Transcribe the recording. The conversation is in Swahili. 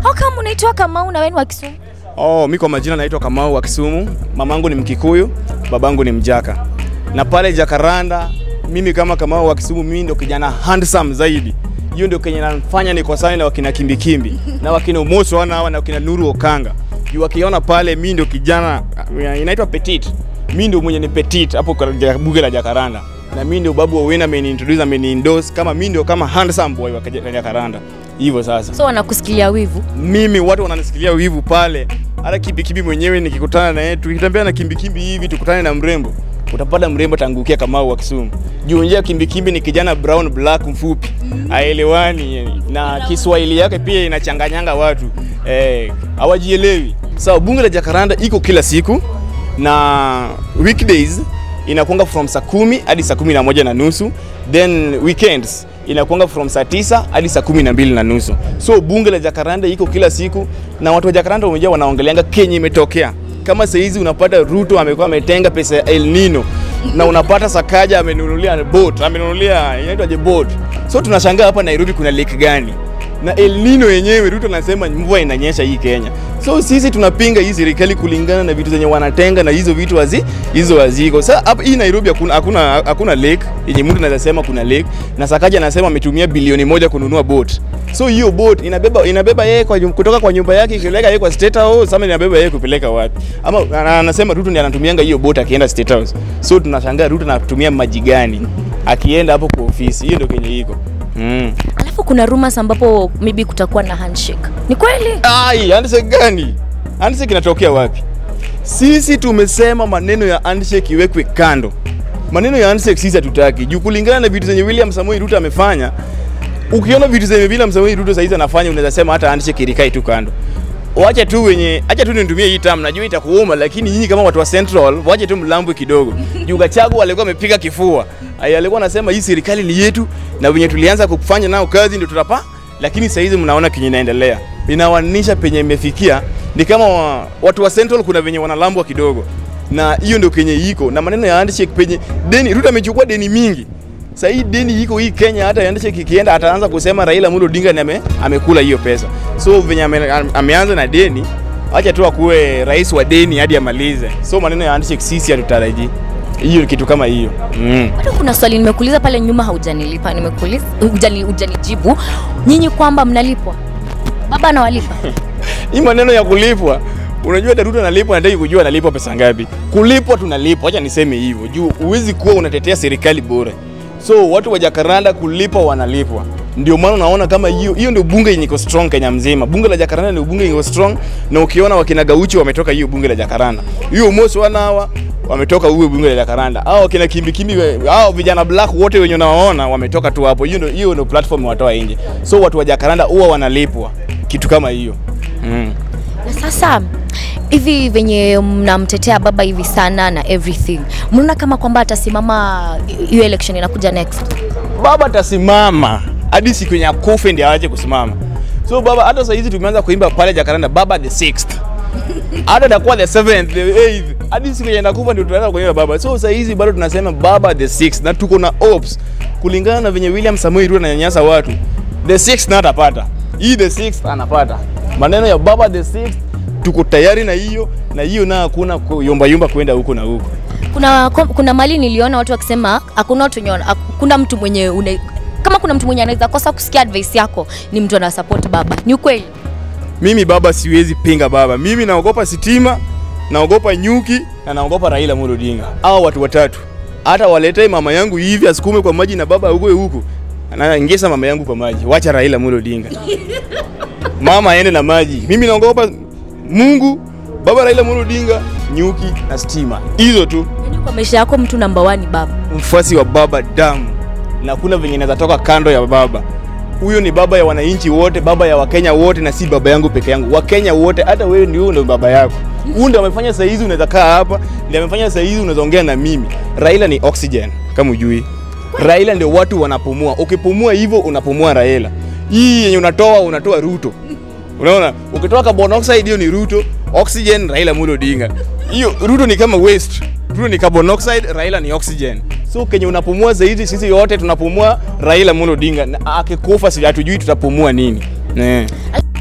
How come unaitwa Kamau na wewe ni wa Kisumu? Mimi kwa majina naitwa Kamau wa Kisumu. Mamangu ni Mkikuyu, babangu ni Mjaka. Na pale Jacaranda, mimi kama Kamau wa Kisumu, mimi ndio kijana handsome zaidi. Hiyo ndio kenye nanifanya nikosane na wakina Kimbi na wakina Umoso hawa na wakina Nuru Okanga. Wakiona pale mimi ndio kijana inaitwa petite. Mimi ndio mwenye ni petite hapo kwa buge la Jacaranda. Na mimi ndio babu wa Wena ameniintroduce, ameniendorse kama mimi ndio kama handsome boy wa Jacaranda. Hivyo sasa. So wanakusikilia wivu? Mimi watu wananisikilia wivu pale. Hata Kimbi mwenyewe nikikutana na yeye, tukitembea na Kimbi hivi tukutane na mrembo, utapata mrembo tangukia Kamau wa Kisumu. Juu njia Kimbi ni kijana brown black mfupi. Haelewani na Kiswahili yake pia inachanganyanga watu. Hawajielewi. Sawa, bunge la Jacaranda iko kila siku na weekdays inakuanga from saa 10 hadi saa 11:30, then weekends inakuanga from saa 9 hadi saa 12:30. So bunge la Jacaranda iko kila siku na watu wa Jacaranda wamejua wanaongeleanga Kenya imetokea. Kama saa hizi unapata Ruto amekuwa ametenga pesa ya El-nino na unapata Sakaja amenunulia boat, amenunulia inaitwa boat. So tunashangaa hapa Nairobi kuna lake gani? Na El-nino yenyewe Ruto anasema mvua inanyesha hii Kenya. So sisi tunapinga hii serikali kulingana na vitu zenye wanatenga na hizo vitu hizo haziko. Sasa hapa hii Nairobi hakuna lake yenye mtu anaweza sema kuna lake, na Sakaja anasema ametumia bilioni 1 kununua boat. So hiyo boat inabeba yeye kutoka kwa nyumba yake ikipeleka yeye kwa State House, sama inabeba yeye kupeleka wapi? Ama anasema Ruto ndiye anatumianga hiyo boat akienda State House. So tunashangaa Ruto anatumia maji gani akienda hapo kwa ofisi. Hiyo ndio Kenya iko. Alafu kuna rumors ambapo maybe kutakuwa na handshake. Ni kweli? Handshake gani? Handshake inatokea wapi? Sisi tumesema maneno ya handshake iwekwe kando. Maneno ya handshake sisi hatutaki. Juu kulingana na vitu zenye William Samoei Ruto amefanya, ukiona vitu zenye William Samoei Ruto saizi anafanya, unaweza sema hata handshake ilikai tu kando. Acha tu nitumie hii term, najua itakuuma, lakini nyinyi kama watu wa Central wache tu mlambwe kidogo. Juu Gachagua alikuwa amepiga kifua. Alikuwa anasema hii serikali ni yetu na wenye tulianza kufanya nao kazi ndio tutapa, lakini sasa hizi mnaona kinyi inaendelea. Inawanisha penye imefikia ni kama watu wa Central kuna venye wanalambwa kidogo. Na hiyo ndio kenye iko. Na maneno ya handshake penye deni, Ruto amechukua deni mingi. Sasa hii deni iko hii Kenya, hata handshake ikienda ataanza kusema Raila Amolo Odinga ni amekula hiyo pesa. So venye ameanza na deni, acha tu akuwe rais wa deni hadi amalize. So maneno ya handshake sisi hatutarajii hiyo kitu kama hiyo. Bado kuna swali nimekuuliza pale nyuma haujanilipa, nimekuuliza hujanijibu. Nyinyi kwamba mnalipwa? Baba anawalipa? Hii maneno ya kulipwa, unajua Ruto analipwa, anataka kujua analipwa pesa ngapi. Kulipwa tunalipwa, acha niseme hivyo. Juu uwezi kuwa unatetea serikali bure. So watu wa Jacaranda kulipwa wanalipwa. Ndio maana unaona kama hiyo ndio bunge yenye iko strong Kenya mzima. Bunge la Jacaranda ndio bunge yenye iko strong, na ukiona wakina Gauchi wametoka hiyo bunge la Jacaranda. Hiyo Umoso hawa wametoka huo bunge la Jacaranda. Hao kina Kimbi hao vijana black wote wenye unawaona wametoka tu hapo. Hiyo ndio platform watoa nje. So watu wa Jacaranda huwa wanalipwa kitu kama hiyo. Na sasa hivi venye mnamtetea baba hivi sana na everything, mnaona kama kwamba atasimama hiyo election inakuja next? Baba atasimama hadi siku ya kufa ndio aje kusimama. So baba hata sasa hizi tumeanza kuimba pale Jacaranda baba the 6th. Hata atakuwa the 7th, the 8th. Hadi siku ya kufa ndio tunaanza kuimba baba. So sasa hizi bado tunasema baba the 6th, na tuko na hopes kulingana na venye William Samoei Ruto ananyanyasa watu. The 6th na atapata. Hii the 6th anapata. Maneno ya baba the 6th tuko tayari na hiyo na hakuna yumba kwenda huko na huko. Kuna mali niliona watu wakisema hakuna watu wenye kuna mtu mwenye kama kuna mtu mwenye anaweza kosa kusikia advice yako ni mtu ana support baba. Ni ukweli? Mimi baba siwezi pinga baba. Mimi naogopa sitima, naogopa nyuki na naogopa Raila Amolo Odinga. Hao watu watatu. Hata waletee mama yangu hivi asukume kwa maji na baba huko. Anaingesa mama yangu kwa maji. Wacha Raila Amolo Odinga. Mama aende na maji. Mimi naogopa Mungu, baba Raila Amolo Odinga, nyuki na stima. Hizo tu. Yaani kwa maisha yako mtu number 1 ni baba. Mfuasi wa baba damu. Na kuna venye inaweza toka kando ya baba. Huyo ni baba ya wananchi wote, baba ya Wakenya wote, na si baba yangu peke yangu. Wakenya wote, hata wewe ndio baba yako. Huyo ndio amefanya saa hizi unaweza kaa hapa, ndio amefanya saa hizi unaweza ongea na mimi. Raila ni oxygen, kama ujui. Raila ndio watu wanapumua. Ukipumua hivyo unapumua Raila. Hii yenye unatoa Ruto. Unaona? Ukitoa carbon dioxide hiyo ni Ruto, oxygen Raila Amolo Odinga. Hiyo Ruto ni kama waste. Ruto ni carbon dioxide, Raila ni oxygen. So Kenya unapumua zaidi, sisi yote tunapumua Raila Amolo Odinga. Akikufa si hatujui tutapumua nini.